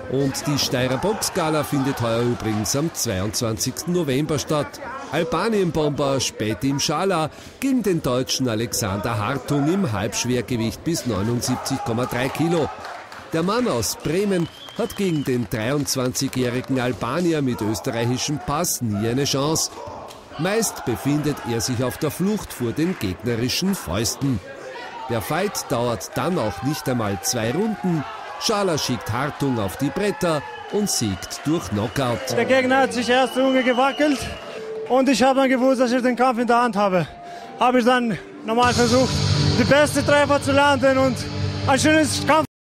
Und die Steirer Boxgala findet heuer übrigens am 22. November statt. Albanien-Bomber Spetim Šala gegen den Deutschen Alexander Hartung im Halbschwergewicht bis 79,3 Kilo. Der Mann aus Bremen hat gegen den 23-jährigen Albanier mit österreichischem Pass nie eine Chance. Meist befindet er sich auf der Flucht vor den gegnerischen Fäusten. Der Fight dauert dann auch nicht einmal 2 Runden. Šala schickt Hartung auf die Bretter und siegt durch Knockout. Der Gegner hat sich erste Runde gewackelt und ich habe dann gewusst, dass ich den Kampf in der Hand habe. Habe ich dann normal versucht, die beste Treffer zu landen und ein schönes Kampf